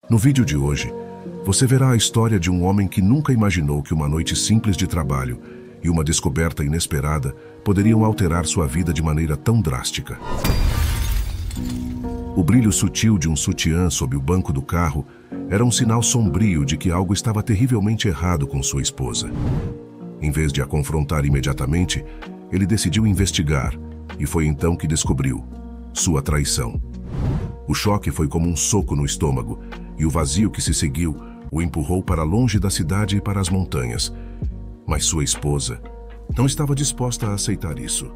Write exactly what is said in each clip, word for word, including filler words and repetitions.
No vídeo de hoje, você verá a história de um homem que nunca imaginou que uma noite simples de trabalho e uma descoberta inesperada poderiam alterar sua vida de maneira tão drástica. O brilho sutil de um sutiã sob o banco do carro era um sinal sombrio de que algo estava terrivelmente errado com sua esposa. Em vez de a confrontar imediatamente, ele decidiu investigar, e foi então que descobriu sua traição. O choque foi como um soco no estômago, e o vazio que se seguiu o empurrou para longe da cidade e para as montanhas. Mas sua esposa não estava disposta a aceitar isso.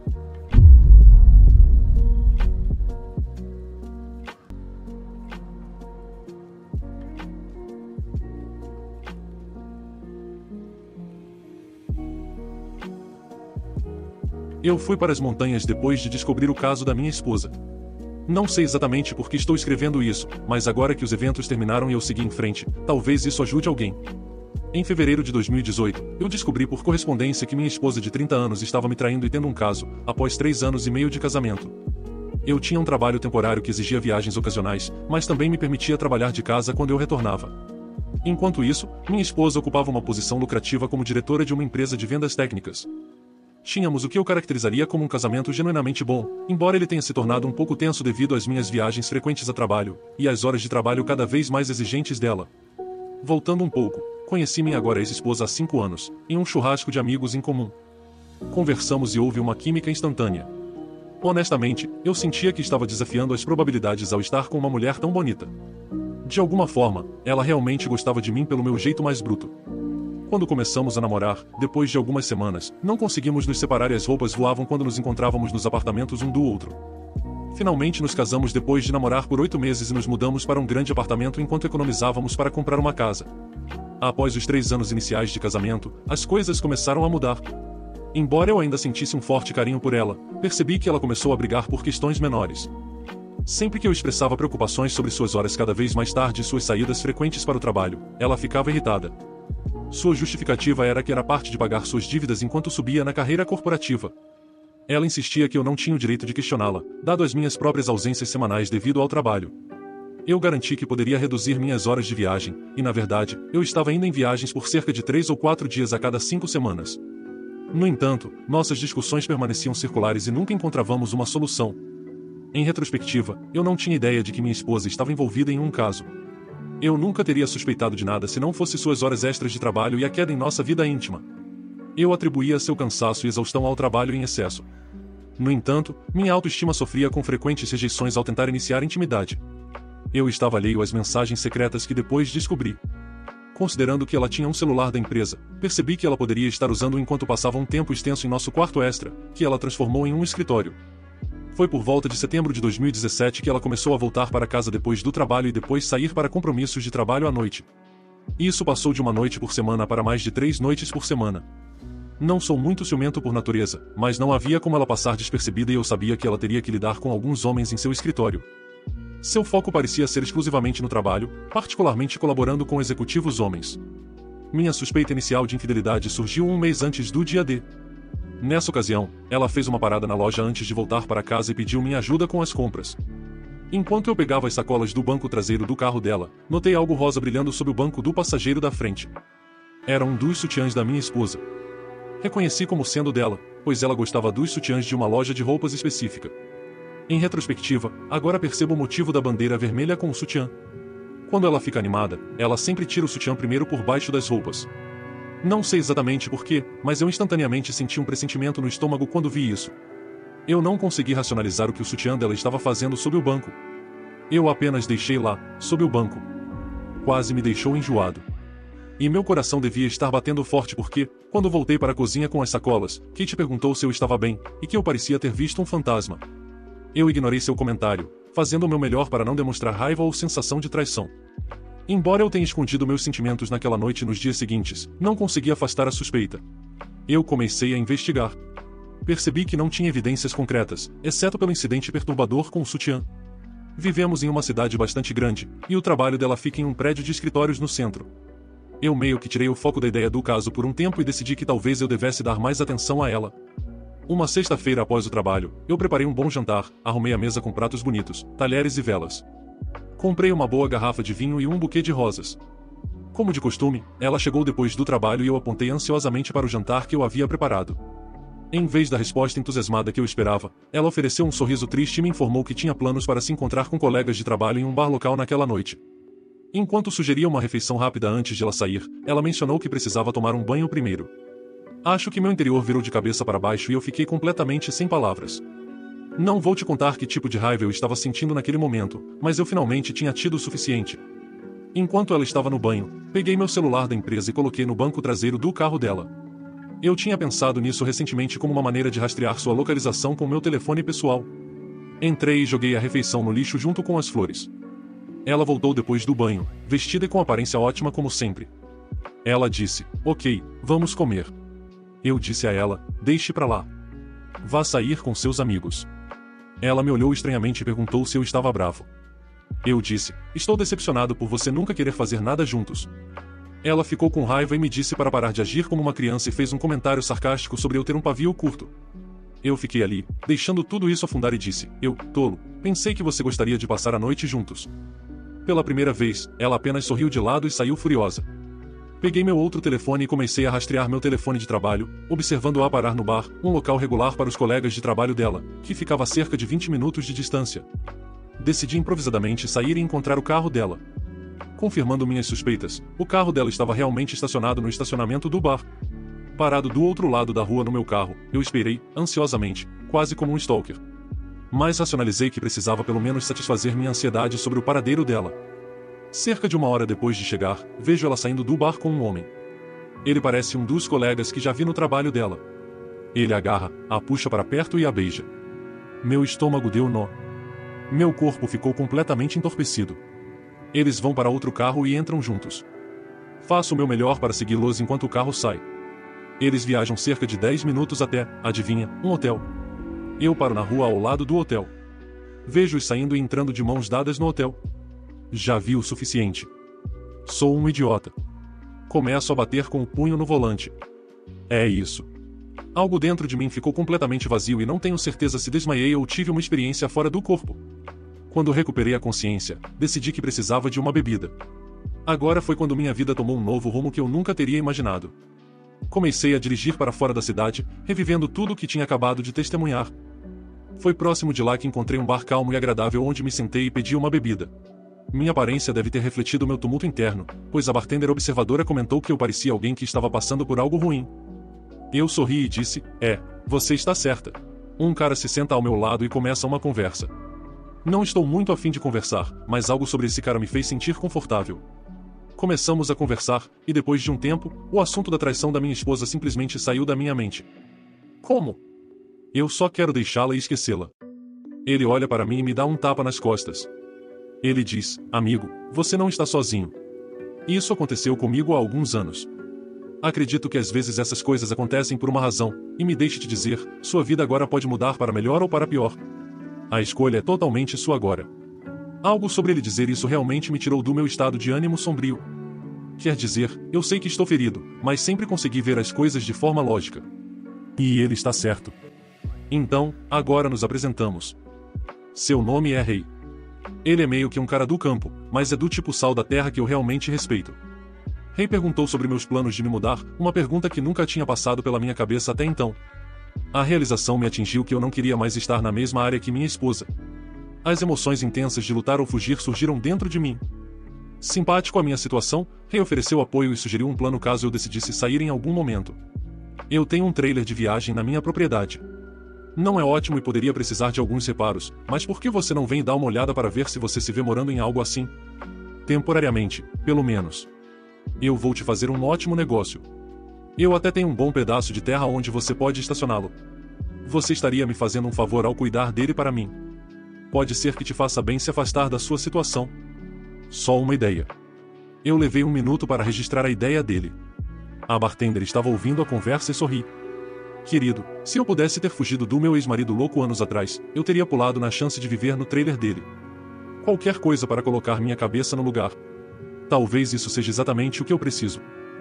Eu fui para as montanhas depois de descobrir o caso da minha esposa. Não sei exatamente por que estou escrevendo isso, mas agora que os eventos terminaram e eu segui em frente, talvez isso ajude alguém. Em fevereiro de dois mil e dezoito, eu descobri por correspondência que minha esposa de trinta anos estava me traindo e tendo um caso, após três anos e meio de casamento. Eu tinha um trabalho temporário que exigia viagens ocasionais, mas também me permitia trabalhar de casa quando eu retornava. Enquanto isso, minha esposa ocupava uma posição lucrativa como diretora de uma empresa de vendas técnicas. Tínhamos o que eu caracterizaria como um casamento genuinamente bom, embora ele tenha se tornado um pouco tenso devido às minhas viagens frequentes a trabalho, e às horas de trabalho cada vez mais exigentes dela. Voltando um pouco, conheci minha agora ex-esposa há cinco anos, em um churrasco de amigos em comum. Conversamos e houve uma química instantânea. Honestamente, eu sentia que estava desafiando as probabilidades ao estar com uma mulher tão bonita. De alguma forma, ela realmente gostava de mim pelo meu jeito mais bruto. Quando começamos a namorar, depois de algumas semanas, não conseguimos nos separar e as roupas voavam quando nos encontrávamos nos apartamentos um do outro. Finalmente nos casamos depois de namorar por oito meses e nos mudamos para um grande apartamento enquanto economizávamos para comprar uma casa. Após os três anos iniciais de casamento, as coisas começaram a mudar. Embora eu ainda sentisse um forte carinho por ela, percebi que ela começou a brigar por questões menores. Sempre que eu expressava preocupações sobre suas horas cada vez mais tarde e suas saídas frequentes para o trabalho, ela ficava irritada. Sua justificativa era que era parte de pagar suas dívidas enquanto subia na carreira corporativa. Ela insistia que eu não tinha o direito de questioná-la, dado as minhas próprias ausências semanais devido ao trabalho. Eu garanti que poderia reduzir minhas horas de viagem, e na verdade, eu estava indo em viagens por cerca de três ou quatro dias a cada cinco semanas. No entanto, nossas discussões permaneciam circulares e nunca encontrávamos uma solução. Em retrospectiva, eu não tinha ideia de que minha esposa estava envolvida em um caso. Eu nunca teria suspeitado de nada se não fosse suas horas extras de trabalho e a queda em nossa vida íntima. Eu atribuía seu cansaço e exaustão ao trabalho em excesso. No entanto, minha autoestima sofria com frequentes rejeições ao tentar iniciar intimidade. Eu estava alheio às mensagens secretas que depois descobri. Considerando que ela tinha um celular da empresa, percebi que ela poderia estar usando enquanto passava um tempo extenso em nosso quarto extra, que ela transformou em um escritório. Foi por volta de setembro de dois mil e dezessete que ela começou a voltar para casa depois do trabalho e depois sair para compromissos de trabalho à noite. Isso passou de uma noite por semana para mais de três noites por semana. Não sou muito ciumento por natureza, mas não havia como ela passar despercebida e eu sabia que ela teria que lidar com alguns homens em seu escritório. Seu foco parecia ser exclusivamente no trabalho, particularmente colaborando com executivos homens. Minha suspeita inicial de infidelidade surgiu um mês antes do dia D. Nessa ocasião, ela fez uma parada na loja antes de voltar para casa e pediu minha ajuda com as compras. Enquanto eu pegava as sacolas do banco traseiro do carro dela, notei algo rosa brilhando sob o banco do passageiro da frente. Era um dos sutiãs da minha esposa. Reconheci como sendo dela, pois ela gostava dos sutiãs de uma loja de roupas específica. Em retrospectiva, agora percebo o motivo da bandeira vermelha com o sutiã. Quando ela fica animada, ela sempre tira o sutiã primeiro por baixo das roupas. Não sei exatamente porquê, mas eu instantaneamente senti um pressentimento no estômago quando vi isso. Eu não consegui racionalizar o que o sutiã dela estava fazendo sob o banco. Eu apenas deixei lá, sob o banco. Quase me deixou enjoado. E meu coração devia estar batendo forte porque, quando voltei para a cozinha com as sacolas, Kate perguntou se eu estava bem, e que eu parecia ter visto um fantasma. Eu ignorei seu comentário, fazendo o meu melhor para não demonstrar raiva ou sensação de traição. Embora eu tenha escondido meus sentimentos naquela noite e nos dias seguintes, não consegui afastar a suspeita. Eu comecei a investigar. Percebi que não tinha evidências concretas, exceto pelo incidente perturbador com o sutiã. Vivemos em uma cidade bastante grande, e o trabalho dela fica em um prédio de escritórios no centro. Eu meio que tirei o foco da ideia do caso por um tempo e decidi que talvez eu devesse dar mais atenção a ela. Uma sexta-feira após o trabalho, eu preparei um bom jantar, arrumei a mesa com pratos bonitos, talheres e velas. Comprei uma boa garrafa de vinho e um buquê de rosas. Como de costume, ela chegou depois do trabalho e eu apontei ansiosamente para o jantar que eu havia preparado. Em vez da resposta entusiasmada que eu esperava, ela ofereceu um sorriso triste e me informou que tinha planos para se encontrar com colegas de trabalho em um bar local naquela noite. Enquanto sugeria uma refeição rápida antes de ela sair, ela mencionou que precisava tomar um banho primeiro. Acho que meu interior virou de cabeça para baixo e eu fiquei completamente sem palavras. Não vou te contar que tipo de raiva eu estava sentindo naquele momento, mas eu finalmente tinha tido o suficiente. Enquanto ela estava no banho, peguei meu celular da empresa e coloquei no banco traseiro do carro dela. Eu tinha pensado nisso recentemente como uma maneira de rastrear sua localização com meu telefone pessoal. Entrei e joguei a refeição no lixo junto com as flores. Ela voltou depois do banho, vestida e com aparência ótima como sempre. Ela disse, ok, vamos comer. Eu disse a ela, deixe pra lá. Vá sair com seus amigos. Ela me olhou estranhamente e perguntou se eu estava bravo. Eu disse, estou decepcionado por você nunca querer fazer nada juntos. Ela ficou com raiva e me disse para parar de agir como uma criança e fez um comentário sarcástico sobre eu ter um pavio curto. Eu fiquei ali, deixando tudo isso afundar e disse, eu, tolo, pensei que você gostaria de passar a noite juntos. Pela primeira vez, ela apenas sorriu de lado e saiu furiosa. Peguei meu outro telefone e comecei a rastrear meu telefone de trabalho, observando-a parar no bar, um local regular para os colegas de trabalho dela, que ficava a cerca de vinte minutos de distância. Decidi improvisadamente sair e encontrar o carro dela. Confirmando minhas suspeitas, o carro dela estava realmente estacionado no estacionamento do bar. Parado do outro lado da rua no meu carro, eu esperei, ansiosamente, quase como um stalker. Mas racionalizei que precisava pelo menos satisfazer minha ansiedade sobre o paradeiro dela. Cerca de uma hora depois de chegar, vejo ela saindo do bar com um homem. Ele parece um dos colegas que já vi no trabalho dela. Ele a agarra, a puxa para perto e a beija. Meu estômago deu nó. Meu corpo ficou completamente entorpecido. Eles vão para outro carro e entram juntos. Faço o meu melhor para segui-los enquanto o carro sai. Eles viajam cerca de dez minutos até, adivinha, um hotel. Eu paro na rua ao lado do hotel. Vejo-os saindo e entrando de mãos dadas no hotel. Já vi o suficiente. Sou um idiota. Começo a bater com o punho no volante. É isso. Algo dentro de mim ficou completamente vazio e não tenho certeza se desmaiei ou tive uma experiência fora do corpo. Quando recuperei a consciência, decidi que precisava de uma bebida. Agora foi quando minha vida tomou um novo rumo que eu nunca teria imaginado. Comecei a dirigir para fora da cidade, revivendo tudo o que tinha acabado de testemunhar. Foi próximo de lá que encontrei um bar calmo e agradável onde me sentei e pedi uma bebida. Minha aparência deve ter refletido meu tumulto interno, pois a bartender observadora comentou que eu parecia alguém que estava passando por algo ruim. Eu sorri e disse, é, você está certa. Um cara se senta ao meu lado e começa uma conversa. Não estou muito afim de conversar, mas algo sobre esse cara me fez sentir confortável. Começamos a conversar, e depois de um tempo, o assunto da traição da minha esposa simplesmente saiu da minha mente. Como? Eu só quero deixá-la e esquecê-la. Ele olha para mim e me dá um tapa nas costas. Ele diz, amigo, você não está sozinho. Isso aconteceu comigo há alguns anos. Acredito que às vezes essas coisas acontecem por uma razão, e me deixe te dizer, sua vida agora pode mudar para melhor ou para pior. A escolha é totalmente sua agora. Algo sobre ele dizer isso realmente me tirou do meu estado de ânimo sombrio. Quer dizer, eu sei que estou ferido, mas sempre consegui ver as coisas de forma lógica. E ele está certo. Então, agora nos apresentamos. Seu nome é Rei. Ele é meio que um cara do campo, mas é do tipo sal da terra que eu realmente respeito. Rei perguntou sobre meus planos de me mudar, uma pergunta que nunca tinha passado pela minha cabeça até então. A realização me atingiu que eu não queria mais estar na mesma área que minha esposa. As emoções intensas de lutar ou fugir surgiram dentro de mim. Simpático à minha situação, Rei ofereceu apoio e sugeriu um plano caso eu decidisse sair em algum momento. Eu tenho um trailer de viagem na minha propriedade. Não é ótimo e poderia precisar de alguns reparos, mas por que você não vem dar uma olhada para ver se você se vê morando em algo assim? Temporariamente, pelo menos. Eu vou te fazer um ótimo negócio. Eu até tenho um bom pedaço de terra onde você pode estacioná-lo. Você estaria me fazendo um favor ao cuidar dele para mim. Pode ser que te faça bem se afastar da sua situação. Só uma ideia. Eu levei um minuto para registrar a ideia dele. A bartender estava ouvindo a conversa e sorri. Querido, se eu pudesse ter fugido do meu ex-marido louco anos atrás, eu teria pulado na chance de viver no trailer dele. Qualquer coisa para colocar minha cabeça no lugar. Talvez isso seja exatamente o que eu preciso.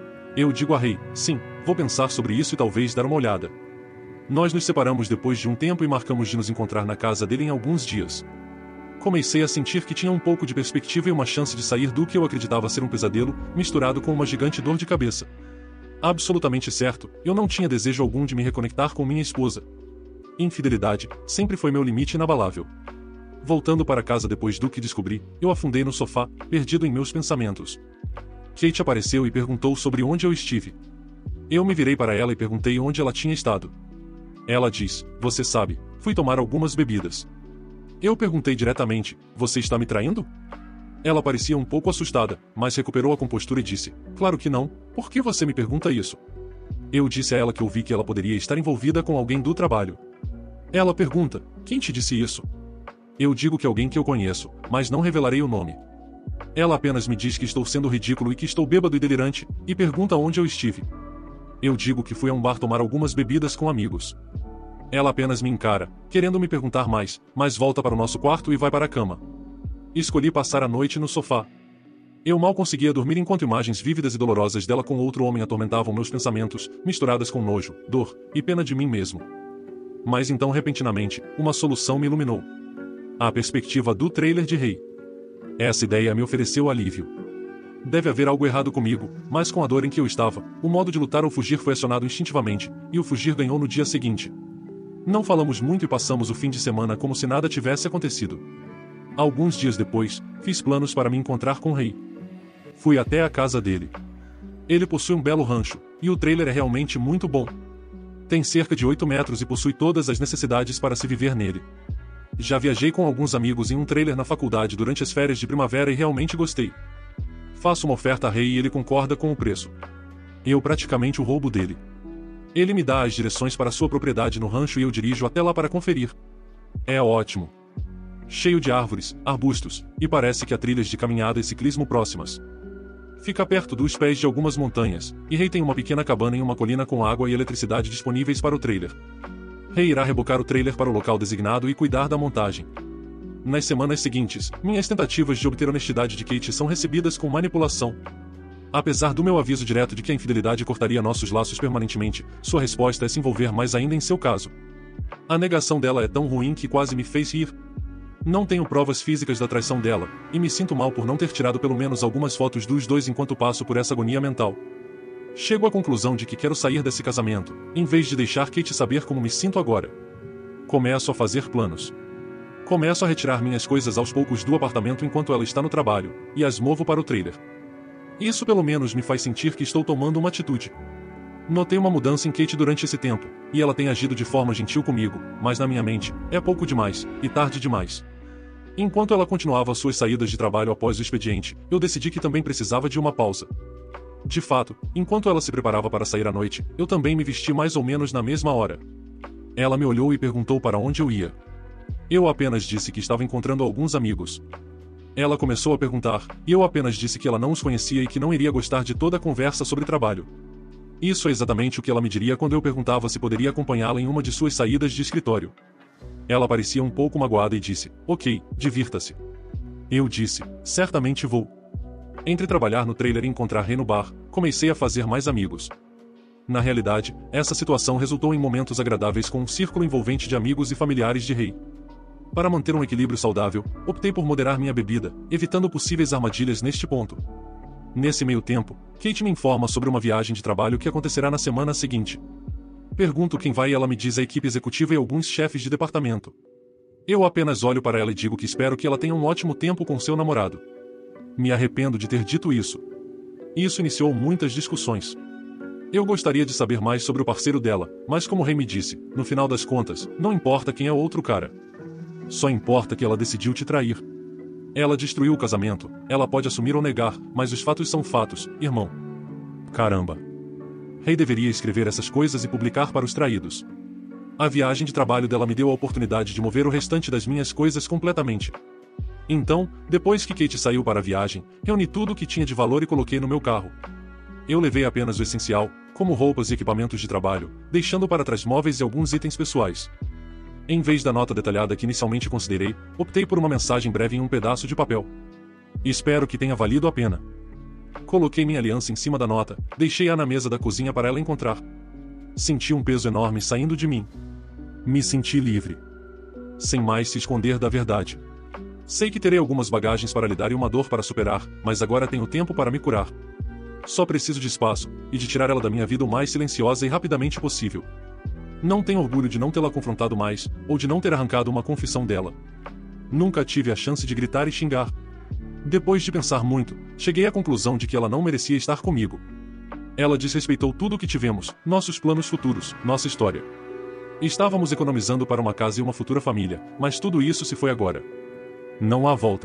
Eu digo a Rei, sim, vou pensar sobre isso e talvez dar uma olhada. Nós nos separamos depois de um tempo e marcamos de nos encontrar na casa dele em alguns dias. Comecei a sentir que tinha um pouco de perspectiva e uma chance de sair do que eu acreditava ser um pesadelo, misturado com uma gigante dor de cabeça. Absolutamente certo, eu não tinha desejo algum de me reconectar com minha esposa. Infidelidade sempre foi meu limite inabalável. Voltando para casa depois do que descobri, eu afundei no sofá, perdido em meus pensamentos. Kate apareceu e perguntou sobre onde eu estive. Eu me virei para ela e perguntei onde ela tinha estado. Ela diz, você sabe, fui tomar algumas bebidas. Eu perguntei diretamente, você está me traindo? Ela parecia um pouco assustada, mas recuperou a compostura e disse, claro que não, por que você me pergunta isso? Eu disse a ela que ouvi que ela poderia estar envolvida com alguém do trabalho. Ela pergunta, quem te disse isso? Eu digo que alguém que eu conheço, mas não revelarei o nome. Ela apenas me diz que estou sendo ridículo e que estou bêbado e delirante, e pergunta onde eu estive. Eu digo que fui a um bar tomar algumas bebidas com amigos. Ela apenas me encara, querendo me perguntar mais, mas volta para o nosso quarto e vai para a cama. Escolhi passar a noite no sofá. Eu mal conseguia dormir enquanto imagens vívidas e dolorosas dela com outro homem atormentavam meus pensamentos, misturadas com nojo, dor e pena de mim mesmo. Mas então, repentinamente, uma solução me iluminou. A perspectiva do trailer de Rei. Essa ideia me ofereceu alívio. Deve haver algo errado comigo, mas com a dor em que eu estava, o modo de lutar ou fugir foi acionado instintivamente, e o fugir ganhou no dia seguinte. Não falamos muito e passamos o fim de semana como se nada tivesse acontecido. Alguns dias depois, fiz planos para me encontrar com o Rei. Fui até a casa dele. Ele possui um belo rancho, e o trailer é realmente muito bom. Tem cerca de oito metros e possui todas as necessidades para se viver nele. Já viajei com alguns amigos em um trailer na faculdade durante as férias de primavera e realmente gostei. Faço uma oferta a Rei e ele concorda com o preço. Eu praticamente o roubo dele. Ele me dá as direções para sua propriedade no rancho e eu dirijo até lá para conferir. É ótimo. Cheio de árvores, arbustos, e parece que há trilhas de caminhada e ciclismo próximas. Fica perto dos pés de algumas montanhas, e Rei tem uma pequena cabana em uma colina com água e eletricidade disponíveis para o trailer. Rei irá rebocar o trailer para o local designado e cuidar da montagem. Nas semanas seguintes, minhas tentativas de obter honestidade de Kate são recebidas com manipulação. Apesar do meu aviso direto de que a infidelidade cortaria nossos laços permanentemente, sua resposta é se envolver mais ainda em seu caso. A negação dela é tão ruim que quase me fez rir. Não tenho provas físicas da traição dela, e me sinto mal por não ter tirado pelo menos algumas fotos dos dois enquanto passo por essa agonia mental. Chego à conclusão de que quero sair desse casamento, em vez de deixar Kate saber como me sinto agora. Começo a fazer planos. Começo a retirar minhas coisas aos poucos do apartamento enquanto ela está no trabalho, e as movo para o trailer. Isso pelo menos me faz sentir que estou tomando uma atitude. Notei uma mudança em Kate durante esse tempo, e ela tem agido de forma gentil comigo, mas na minha mente, é pouco demais, e tarde demais. Enquanto ela continuava suas saídas de trabalho após o expediente, eu decidi que também precisava de uma pausa. De fato, enquanto ela se preparava para sair à noite, eu também me vesti mais ou menos na mesma hora. Ela me olhou e perguntou para onde eu ia. Eu apenas disse que estava encontrando alguns amigos. Ela começou a perguntar, e eu apenas disse que ela não os conhecia e que não iria gostar de toda a conversa sobre trabalho. Isso é exatamente o que ela me diria quando eu perguntava se poderia acompanhá-la em uma de suas saídas de escritório. Ela parecia um pouco magoada e disse, ok, divirta-se. Eu disse, certamente vou. Entre trabalhar no trailer e encontrar Rei no bar, comecei a fazer mais amigos. Na realidade, essa situação resultou em momentos agradáveis com um círculo envolvente de amigos e familiares de Rei. Para manter um equilíbrio saudável, optei por moderar minha bebida, evitando possíveis armadilhas neste ponto. Nesse meio tempo, Kate me informa sobre uma viagem de trabalho que acontecerá na semana seguinte. Pergunto quem vai e ela me diz a equipe executiva e alguns chefes de departamento. Eu apenas olho para ela e digo que espero que ela tenha um ótimo tempo com seu namorado. Me arrependo de ter dito isso. Isso iniciou muitas discussões. Eu gostaria de saber mais sobre o parceiro dela, mas como Rei me disse, no final das contas, não importa quem é o outro cara. Só importa que ela decidiu te trair. Ela destruiu o casamento, ela pode assumir ou negar, mas os fatos são fatos, irmão. Caramba. Rei deveria escrever essas coisas e publicar para os traídos. A viagem de trabalho dela me deu a oportunidade de mover o restante das minhas coisas completamente. Então, depois que Kate saiu para a viagem, reuni tudo o que tinha de valor e coloquei no meu carro. Eu levei apenas o essencial, como roupas e equipamentos de trabalho, deixando para trás móveis e alguns itens pessoais. Em vez da nota detalhada que inicialmente considerei, optei por uma mensagem breve em um pedaço de papel. Espero que tenha valido a pena. Coloquei minha aliança em cima da nota, deixei-a na mesa da cozinha para ela encontrar. Senti um peso enorme saindo de mim. Me senti livre. Sem mais se esconder da verdade. Sei que terei algumas bagagens para lidar e uma dor para superar, mas agora tenho tempo para me curar. Só preciso de espaço, e de tirar ela da minha vida o mais silenciosa e rapidamente possível. Não tenho orgulho de não tê-la confrontado mais, ou de não ter arrancado uma confissão dela. Nunca tive a chance de gritar e xingar. Depois de pensar muito, cheguei à conclusão de que ela não merecia estar comigo. Ela desrespeitou tudo o que tivemos, nossos planos futuros, nossa história. Estávamos economizando para uma casa e uma futura família, mas tudo isso se foi agora. Não há volta.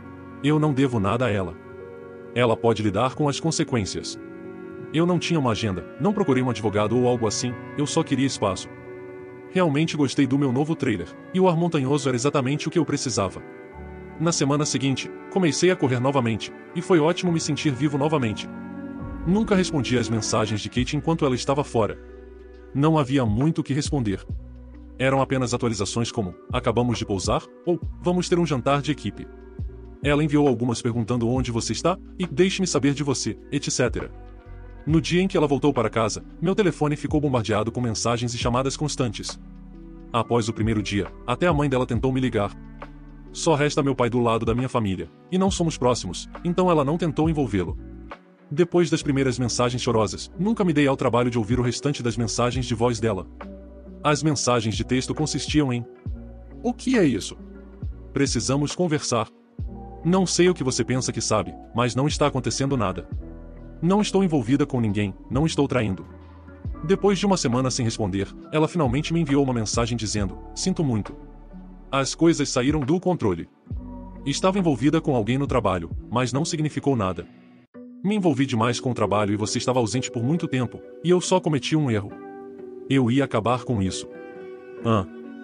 Eu não devo nada a ela. Ela pode lidar com as consequências. Eu não tinha uma agenda, não procurei um advogado ou algo assim, eu só queria espaço. Realmente gostei do meu novo trailer, e o ar montanhoso era exatamente o que eu precisava. Na semana seguinte, comecei a correr novamente, e foi ótimo me sentir vivo novamente. Nunca respondi às mensagens de Kate enquanto ela estava fora. Não havia muito o que responder. Eram apenas atualizações como, acabamos de pousar, ou, vamos ter um jantar de equipe. Ela enviou algumas perguntando onde você está, e deixe-me saber de você, etcétera. No dia em que ela voltou para casa, meu telefone ficou bombardeado com mensagens e chamadas constantes. Após o primeiro dia, até a mãe dela tentou me ligar. Só resta meu pai do lado da minha família, e não somos próximos, então ela não tentou envolvê-lo. Depois das primeiras mensagens chorosas, nunca me dei ao trabalho de ouvir o restante das mensagens de voz dela. As mensagens de texto consistiam em: o que é isso? Precisamos conversar. Não sei o que você pensa que sabe, mas não está acontecendo nada. Não estou envolvida com ninguém, não estou traindo. Depois de uma semana sem responder, ela finalmente me enviou uma mensagem dizendo: sinto muito. As coisas saíram do controle. Estava envolvida com alguém no trabalho, mas não significou nada. Me envolvi demais com o trabalho e você estava ausente por muito tempo, e eu só cometi um erro. Eu ia acabar com isso. Ah.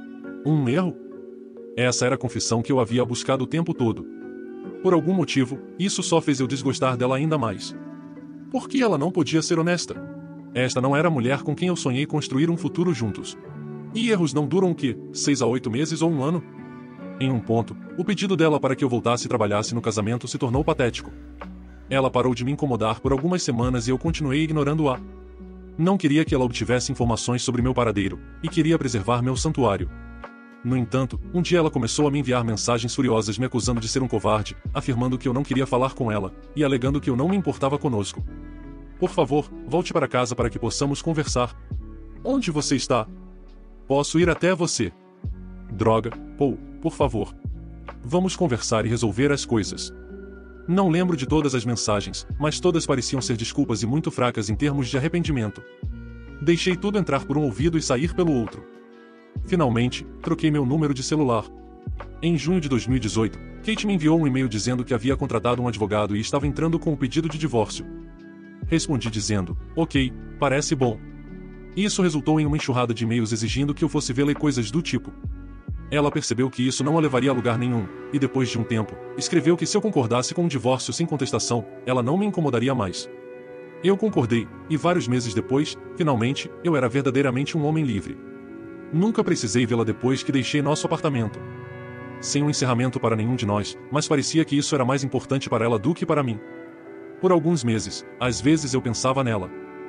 Um erro? Essa era a confissão que eu havia buscado o tempo todo. Por algum motivo, isso só fez eu desgostar dela ainda mais. Por que ela não podia ser honesta? Esta não era a mulher com quem eu sonhei construir um futuro juntos. E erros não duram o quê? Seis a oito meses ou um ano? Em um ponto, o pedido dela para que eu voltasse e trabalhasse no casamento se tornou patético. Ela parou de me incomodar por algumas semanas e eu continuei ignorando-a. Não queria que ela obtivesse informações sobre meu paradeiro, e queria preservar meu santuário. No entanto, um dia ela começou a me enviar mensagens furiosas me acusando de ser um covarde, afirmando que eu não queria falar com ela, e alegando que eu não me importava conosco. Por favor, volte para casa para que possamos conversar. Onde você está? Posso ir até você. Droga, Paul, por favor. Vamos conversar e resolver as coisas. Não lembro de todas as mensagens, mas todas pareciam ser desculpas e muito fracas em termos de arrependimento. Deixei tudo entrar por um ouvido e sair pelo outro. Finalmente, troquei meu número de celular. Em junho de dois mil e dezoito, Kate me enviou um e-mail dizendo que havia contratado um advogado e estava entrando com o pedido de divórcio. Respondi dizendo: ok, parece bom. Isso resultou em uma enxurrada de e-mails exigindo que eu fosse vê-la e coisas do tipo. Ela percebeu que isso não a levaria a lugar nenhum, e depois de um tempo, escreveu que se eu concordasse com um divórcio sem contestação, ela não me incomodaria mais. Eu concordei, e vários meses depois, finalmente, eu era verdadeiramente um homem livre. Nunca precisei vê-la depois que deixei nosso apartamento. Sem um encerramento para nenhum de nós, mas parecia que isso era mais importante para ela do que para mim. Por alguns meses, às vezes eu pensava nela.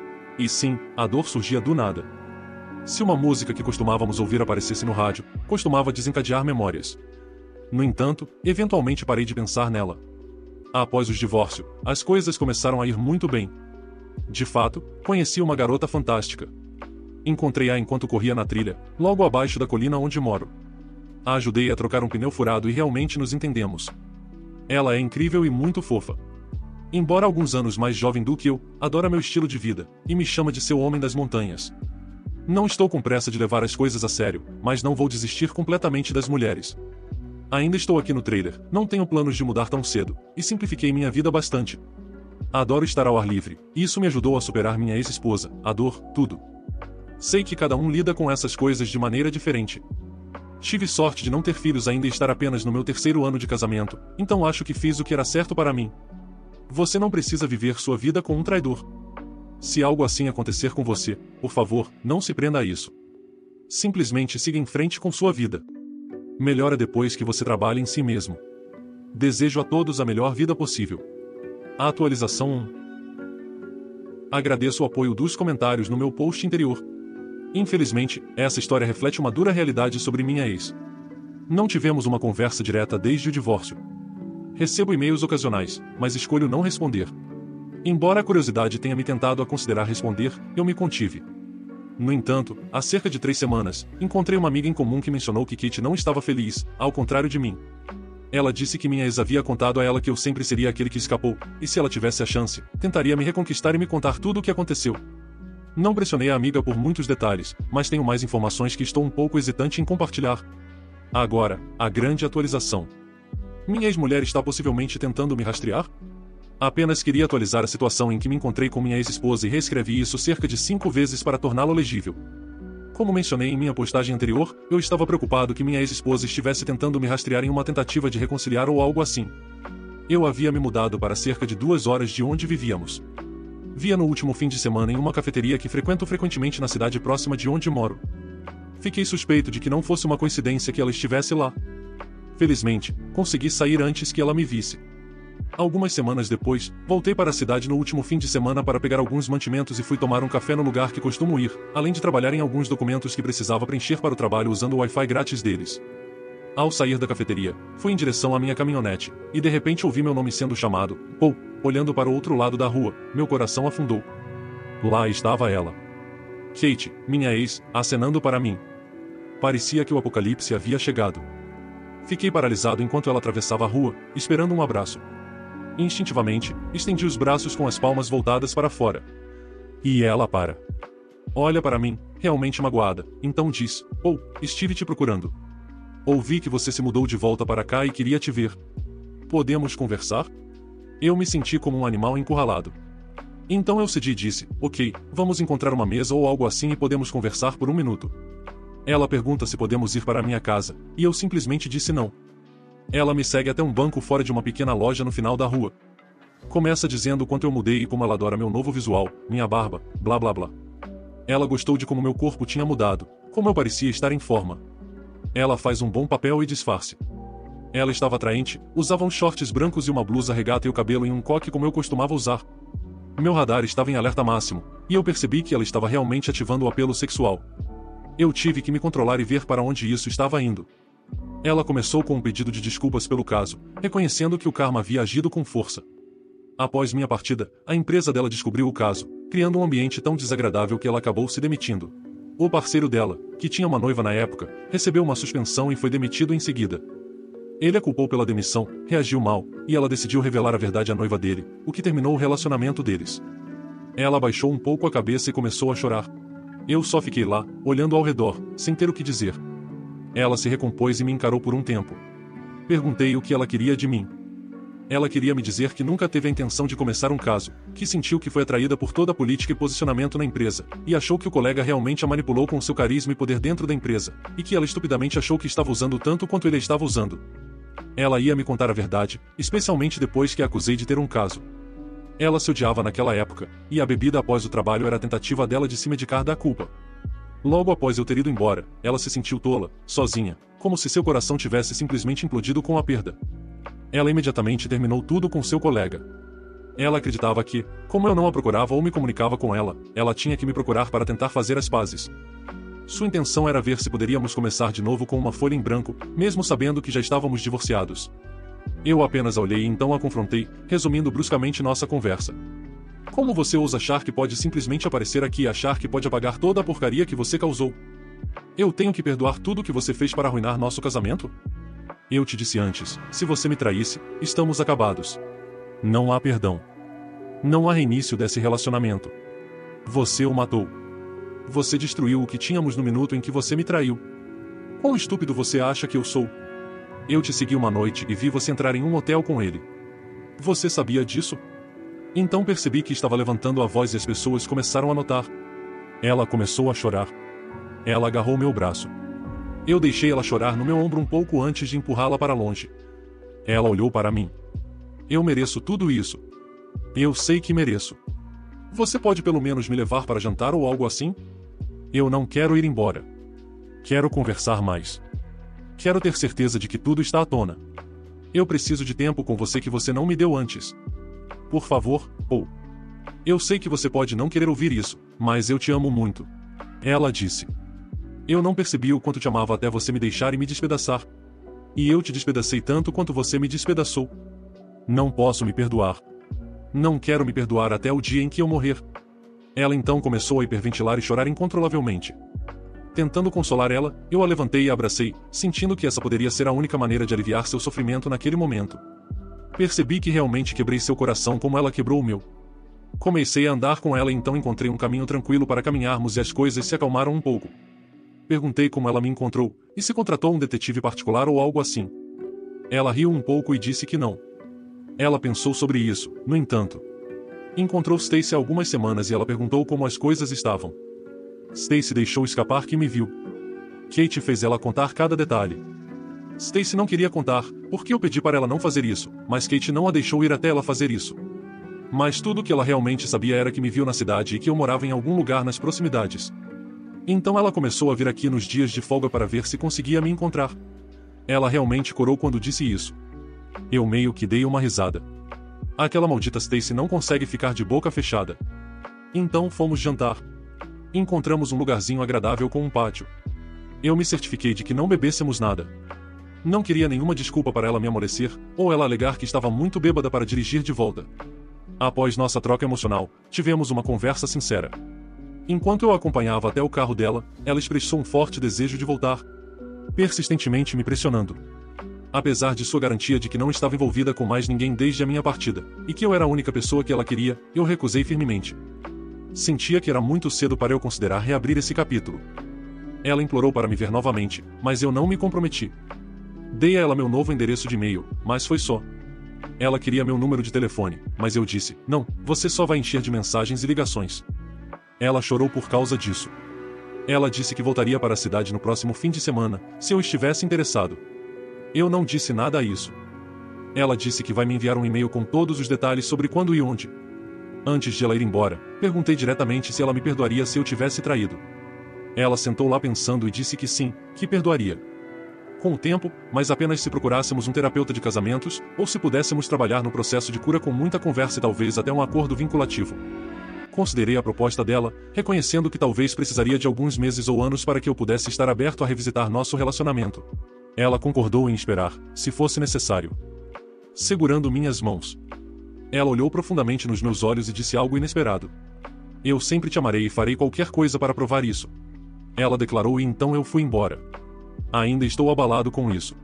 E sim, a dor surgia do nada. Se uma música que costumávamos ouvir aparecesse no rádio, costumava desencadear memórias. No entanto, eventualmente parei de pensar nela. Após o divórcio, as coisas começaram a ir muito bem. De fato, conheci uma garota fantástica. Encontrei-a enquanto corria na trilha, logo abaixo da colina onde moro. A ajudei a trocar um pneu furado e realmente nos entendemos. Ela é incrível e muito fofa. Embora alguns anos mais jovem do que eu, adora meu estilo de vida, e me chama de seu homem das montanhas. Não estou com pressa de levar as coisas a sério, mas não vou desistir completamente das mulheres. Ainda estou aqui no trailer, não tenho planos de mudar tão cedo, e simplifiquei minha vida bastante. Adoro estar ao ar livre, e isso me ajudou a superar minha ex-esposa, a dor, tudo. Sei que cada um lida com essas coisas de maneira diferente. Tive sorte de não ter filhos ainda e estar apenas no meu terceiro ano de casamento, então acho que fiz o que era certo para mim. Você não precisa viver sua vida com um traidor. Se algo assim acontecer com você, por favor, não se prenda a isso. Simplesmente siga em frente com sua vida. Melhora depois que você trabalhe em si mesmo. Desejo a todos a melhor vida possível. A atualização um. Agradeço o apoio dos comentários no meu post anterior. Infelizmente, essa história reflete uma dura realidade sobre minha ex. Não tivemos uma conversa direta desde o divórcio. Recebo e-mails ocasionais, mas escolho não responder. Embora a curiosidade tenha me tentado a considerar responder, eu me contive. No entanto, há cerca de três semanas, encontrei uma amiga em comum que mencionou que Kate não estava feliz, ao contrário de mim. Ela disse que minha ex havia contado a ela que eu sempre seria aquele que escapou, e se ela tivesse a chance, tentaria me reconquistar e me contar tudo o que aconteceu. Não pressionei a amiga por muitos detalhes, mas tenho mais informações que estou um pouco hesitante em compartilhar. Agora, a grande atualização. Minha ex-mulher está possivelmente tentando me rastrear? Apenas queria atualizar a situação em que me encontrei com minha ex-esposa e reescrevi isso cerca de cinco vezes para torná-lo legível. Como mencionei em minha postagem anterior, eu estava preocupado que minha ex-esposa estivesse tentando me rastrear em uma tentativa de reconciliar ou algo assim. Eu havia me mudado para cerca de duas horas de onde vivíamos. Via no último fim de semana em uma cafeteria que frequento frequentemente na cidade próxima de onde moro. Fiquei suspeito de que não fosse uma coincidência que ela estivesse lá. Felizmente, consegui sair antes que ela me visse. Algumas semanas depois, voltei para a cidade no último fim de semana para pegar alguns mantimentos e fui tomar um café no lugar que costumo ir, além de trabalhar em alguns documentos que precisava preencher para o trabalho usando o Wi-Fi grátis deles. Ao sair da cafeteria, fui em direção à minha caminhonete, e de repente ouvi meu nome sendo chamado. Ou, olhando para o outro lado da rua, meu coração afundou. Lá estava ela. Kate, minha ex, acenando para mim. Parecia que o apocalipse havia chegado. Fiquei paralisado enquanto ela atravessava a rua, esperando um abraço. Instintivamente, estendi os braços com as palmas voltadas para fora. E ela para. Olha para mim, realmente magoada, então diz: Oh, estive te procurando. Ouvi que você se mudou de volta para cá e queria te ver. Podemos conversar? Eu me senti como um animal encurralado. Então eu cedi e disse: Ok, vamos encontrar uma mesa ou algo assim e podemos conversar por um minuto. Ela pergunta se podemos ir para a minha casa, e eu simplesmente disse não. Ela me segue até um banco fora de uma pequena loja no final da rua. Começa dizendo o quanto eu mudei e como ela adora meu novo visual, minha barba, blá blá blá. Ela gostou de como meu corpo tinha mudado, como eu parecia estar em forma. Ela faz um bom papel e disfarce. Ela estava atraente, usava uns shorts brancos e uma blusa regata e o cabelo em um coque como eu costumava usar. Meu radar estava em alerta máximo, e eu percebi que ela estava realmente ativando o apelo sexual. Eu tive que me controlar e ver para onde isso estava indo. Ela começou com um pedido de desculpas pelo caso, reconhecendo que o karma havia agido com força. Após minha partida, a empresa dela descobriu o caso, criando um ambiente tão desagradável que ela acabou se demitindo. O parceiro dela, que tinha uma noiva na época, recebeu uma suspensão e foi demitido em seguida. Ele a culpou pela demissão, reagiu mal, e ela decidiu revelar a verdade à noiva dele, o que terminou o relacionamento deles. Ela abaixou um pouco a cabeça e começou a chorar. Eu só fiquei lá, olhando ao redor, sem ter o que dizer. Ela se recompôs e me encarou por um tempo. Perguntei o que ela queria de mim. Ela queria me dizer que nunca teve a intenção de começar um caso, que sentiu que foi atraída por toda a política e posicionamento na empresa, e achou que o colega realmente a manipulou com seu carisma e poder dentro da empresa, e que ela estupidamente achou que estava usando tanto quanto ele estava usando. Ela ia me contar a verdade, especialmente depois que a acusei de ter um caso. Ela se odiava naquela época, e a bebida após o trabalho era a tentativa dela de se medicar da culpa. Logo após eu ter ido embora, ela se sentiu tola, sozinha, como se seu coração tivesse simplesmente implodido com a perda. Ela imediatamente terminou tudo com seu colega. Ela acreditava que, como eu não a procurava ou me comunicava com ela, ela tinha que me procurar para tentar fazer as pazes. Sua intenção era ver se poderíamos começar de novo com uma folha em branco, mesmo sabendo que já estávamos divorciados. Eu apenas a olhei e então a confrontei, resumindo bruscamente nossa conversa. Como você ousa achar que pode simplesmente aparecer aqui e achar que pode apagar toda a porcaria que você causou? Eu tenho que perdoar tudo o que você fez para arruinar nosso casamento? Eu te disse antes, se você me traísse, estamos acabados. Não há perdão. Não há reinício desse relacionamento. Você o matou. Você destruiu o que tínhamos no minuto em que você me traiu. Quão estúpido você acha que eu sou? Eu te segui uma noite e vi você entrar em um hotel com ele. Você sabia disso? Então percebi que estava levantando a voz e as pessoas começaram a notar. Ela começou a chorar. Ela agarrou meu braço. Eu deixei ela chorar no meu ombro um pouco antes de empurrá-la para longe. Ela olhou para mim. Eu mereço tudo isso. Eu sei que mereço. Você pode pelo menos me levar para jantar ou algo assim? Eu não quero ir embora. Quero conversar mais. Quero ter certeza de que tudo está à tona. Eu preciso de tempo com você que você não me deu antes. Por favor, Paul. Eu sei que você pode não querer ouvir isso, mas eu te amo muito. Ela disse. Eu não percebi o quanto te amava até você me deixar e me despedaçar. E eu te despedacei tanto quanto você me despedaçou. Não posso me perdoar. Não quero me perdoar até o dia em que eu morrer. Ela então começou a hiperventilar e chorar incontrolavelmente. Tentando consolar ela, eu a levantei e a abracei, sentindo que essa poderia ser a única maneira de aliviar seu sofrimento naquele momento. Percebi que realmente quebrei seu coração como ela quebrou o meu. Comecei a andar com ela e então encontrei um caminho tranquilo para caminharmos e as coisas se acalmaram um pouco. Perguntei como ela me encontrou, e se contratou um detetive particular ou algo assim. Ela riu um pouco e disse que não. Ela pensou sobre isso, no entanto. Encontrou Stacy há algumas semanas e ela perguntou como as coisas estavam. Stacy deixou escapar que me viu. Kate fez ela contar cada detalhe. Stacy não queria contar, porque eu pedi para ela não fazer isso, mas Kate não a deixou ir até ela fazer isso. Mas tudo o que ela realmente sabia era que me viu na cidade e que eu morava em algum lugar nas proximidades. Então ela começou a vir aqui nos dias de folga para ver se conseguia me encontrar. Ela realmente corou quando disse isso. Eu meio que dei uma risada. Aquela maldita Stacy não consegue ficar de boca fechada. Então fomos jantar. Encontramos um lugarzinho agradável com um pátio. Eu me certifiquei de que não bebêssemos nada. Não queria nenhuma desculpa para ela me amolecer, ou ela alegar que estava muito bêbada para dirigir de volta. Após nossa troca emocional, tivemos uma conversa sincera. Enquanto eu a acompanhava até o carro dela, ela expressou um forte desejo de voltar, persistentemente me pressionando. Apesar de sua garantia de que não estava envolvida com mais ninguém desde a minha partida, e que eu era a única pessoa que ela queria, eu recusei firmemente. Sentia que era muito cedo para eu considerar reabrir esse capítulo. Ela implorou para me ver novamente, mas eu não me comprometi. Dei a ela meu novo endereço de e-mail, mas foi só. Ela queria meu número de telefone, mas eu disse, não, você só vai encher de mensagens e ligações. Ela chorou por causa disso. Ela disse que voltaria para a cidade no próximo fim de semana, se eu estivesse interessado. Eu não disse nada a isso. Ela disse que vai me enviar um e-mail com todos os detalhes sobre quando e onde. Antes de ela ir embora, perguntei diretamente se ela me perdoaria se eu tivesse traído. Ela sentou lá pensando e disse que sim, que perdoaria. Com o tempo, mas apenas se procurássemos um terapeuta de casamentos, ou se pudéssemos trabalhar no processo de cura com muita conversa e talvez até um acordo vinculativo. Considerei a proposta dela, reconhecendo que talvez precisaria de alguns meses ou anos para que eu pudesse estar aberto a revisitar nosso relacionamento. Ela concordou em esperar, se fosse necessário. Segurando minhas mãos. Ela olhou profundamente nos meus olhos e disse algo inesperado. Eu sempre te amarei e farei qualquer coisa para provar isso. Ela declarou e então eu fui embora. Ainda estou abalado com isso.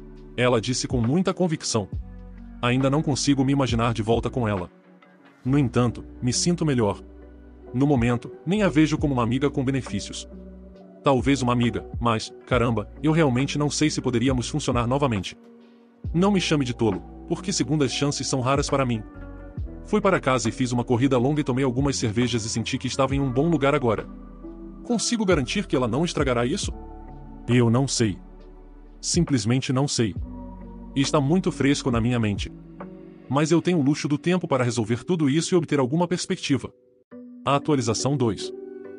Ela disse com muita convicção. Ainda não consigo me imaginar de volta com ela. No entanto, me sinto melhor. No momento, nem a vejo como uma amiga com benefícios. Talvez uma amiga, mas, caramba, eu realmente não sei se poderíamos funcionar novamente. Não me chame de tolo, porque segundas chances são raras para mim. Fui para casa e fiz uma corrida longa e tomei algumas cervejas e senti que estava em um bom lugar agora. Consigo garantir que ela não estragará isso? Eu não sei. Simplesmente não sei. Está muito fresco na minha mente. Mas eu tenho o luxo do tempo para resolver tudo isso e obter alguma perspectiva. A atualização dois.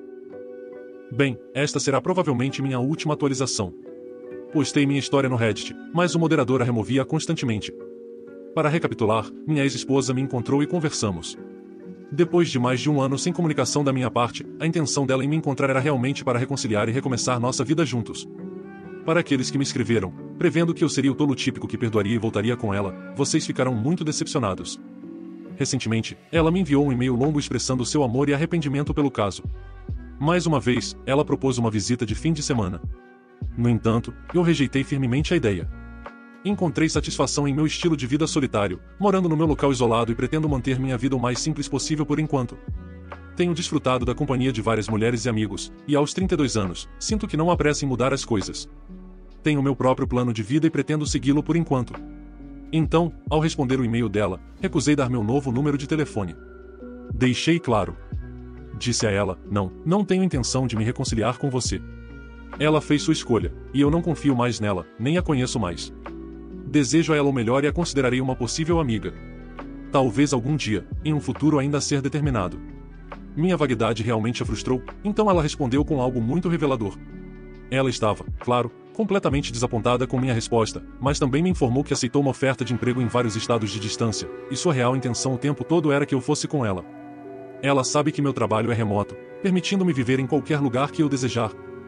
Bem, esta será provavelmente minha última atualização. Postei minha história no Reddit, mas o moderador a removia constantemente. Para recapitular, minha ex-esposa me encontrou e conversamos. Depois de mais de um ano sem comunicação da minha parte, a intenção dela em me encontrar era realmente para reconciliar e recomeçar nossa vida juntos. Para aqueles que me escreveram, prevendo que eu seria o tolo típico que perdoaria e voltaria com ela, vocês ficarão muito decepcionados. Recentemente, ela me enviou um e-mail longo expressando seu amor e arrependimento pelo caso. Mais uma vez, ela propôs uma visita de fim de semana. No entanto, eu rejeitei firmemente a ideia. Encontrei satisfação em meu estilo de vida solitário, morando no meu local isolado e pretendo manter minha vida o mais simples possível por enquanto. Tenho desfrutado da companhia de várias mulheres e amigos, e aos trinta e dois anos, sinto que não há pressa em mudar as coisas. Tenho meu próprio plano de vida e pretendo segui-lo por enquanto. Então, ao responder o e-mail dela, recusei dar meu novo número de telefone. Deixei claro. Disse a ela, não, não tenho intenção de me reconciliar com você. Ela fez sua escolha, e eu não confio mais nela, nem a conheço mais. Desejo a ela o melhor e a considerarei uma possível amiga. Talvez algum dia, em um futuro ainda a ser determinado. Minha vaguidade realmente a frustrou, então ela respondeu com algo muito revelador. Ela estava, claro, completamente desapontada com minha resposta, mas também me informou que aceitou uma oferta de emprego em vários estados de distância, e sua real intenção o tempo todo era que eu fosse com ela. Ela sabe que meu trabalho é remoto, permitindo-me viver em qualquer lugar que eu desejar.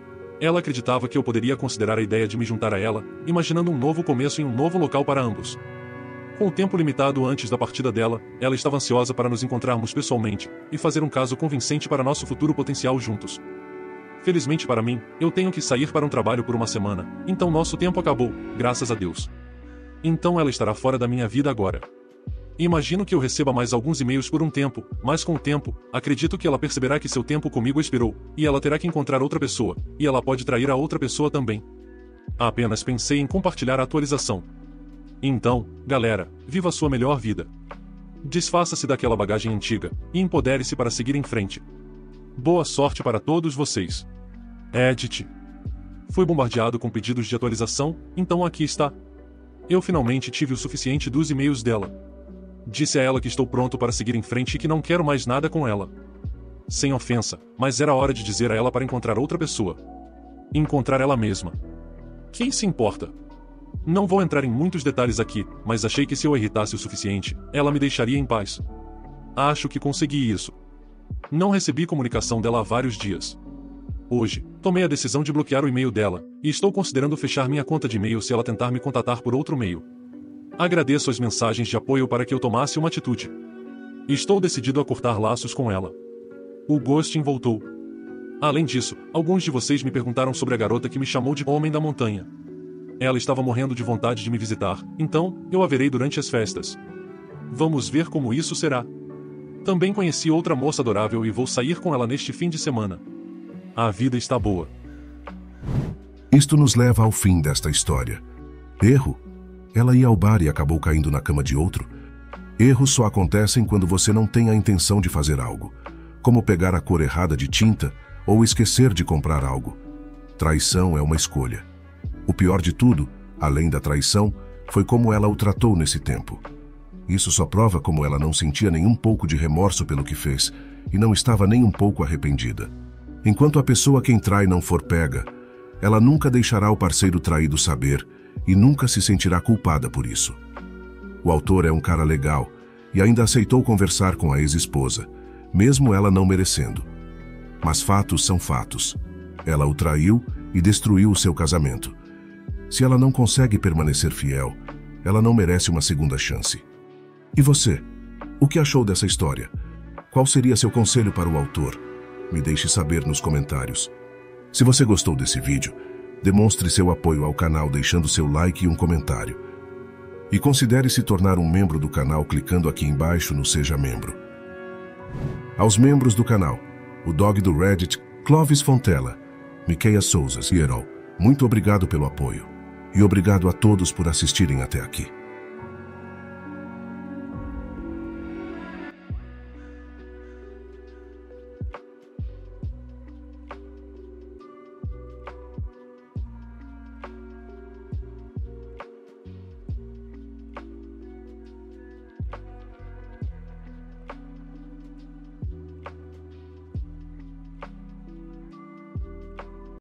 Ela acreditava que eu poderia considerar a ideia de me juntar a ela, imaginando um novo começo em um novo local para ambos. Com o tempo limitado antes da partida dela, ela estava ansiosa para nos encontrarmos pessoalmente e fazer um caso convincente para nosso futuro potencial juntos. Felizmente para mim, eu tenho que sair para um trabalho por uma semana, então nosso tempo acabou, graças a Deus. Então ela estará fora da minha vida agora. Imagino que eu receba mais alguns e-mails por um tempo, mas com o tempo, acredito que ela perceberá que seu tempo comigo expirou, e ela terá que encontrar outra pessoa, e ela pode trair a outra pessoa também. Apenas pensei em compartilhar a atualização. Então, galera, viva a sua melhor vida. Desfaça-se daquela bagagem antiga, e empodere-se para seguir em frente. Boa sorte para todos vocês. Edit. Fui bombardeado com pedidos de atualização, então aqui está. Eu finalmente tive o suficiente dos e-mails dela. Disse a ela que estou pronto para seguir em frente e que não quero mais nada com ela. Sem ofensa, mas era hora de dizer a ela para encontrar outra pessoa. Encontrar ela mesma. Quem se importa? Não vou entrar em muitos detalhes aqui, mas achei que se eu a irritasse o suficiente, ela me deixaria em paz. Acho que consegui isso. Não recebi comunicação dela há vários dias. Hoje, tomei a decisão de bloquear o e-mail dela, e estou considerando fechar minha conta de e-mail se ela tentar me contatar por outro meio. Agradeço as mensagens de apoio para que eu tomasse uma atitude. Estou decidido a cortar laços com ela. O ghosting voltou. Além disso, alguns de vocês me perguntaram sobre a garota que me chamou de Homem da Montanha. Ela estava morrendo de vontade de me visitar, então, eu a verei durante as festas. Vamos ver como isso será. Também conheci outra moça adorável e vou sair com ela neste fim de semana. A vida está boa. Isto nos leva ao fim desta história. Erro? Ela ia ao bar e acabou caindo na cama de outro? Erros só acontecem quando você não tem a intenção de fazer algo, como pegar a cor errada de tinta ou esquecer de comprar algo. Traição é uma escolha. O pior de tudo, além da traição, foi como ela o tratou nesse tempo. Isso só prova como ela não sentia nenhum pouco de remorso pelo que fez e não estava nem um pouco arrependida. Enquanto a pessoa quem trai não for pega, ela nunca deixará o parceiro traído saber e nunca se sentirá culpada por isso. O autor é um cara legal e ainda aceitou conversar com a ex-esposa, mesmo ela não merecendo. Mas fatos são fatos. Ela o traiu e destruiu o seu casamento. Se ela não consegue permanecer fiel, ela não merece uma segunda chance. E você? O que achou dessa história? Qual seria seu conselho para o autor? Me deixe saber nos comentários. Se você gostou desse vídeo, demonstre seu apoio ao canal deixando seu like e um comentário. E considere se tornar um membro do canal clicando aqui embaixo no Seja Membro. Aos membros do canal, o Dog do Reddit, Clovis Fontella, Miqueia Souza e Herol, muito obrigado pelo apoio. E obrigado a todos por assistirem até aqui.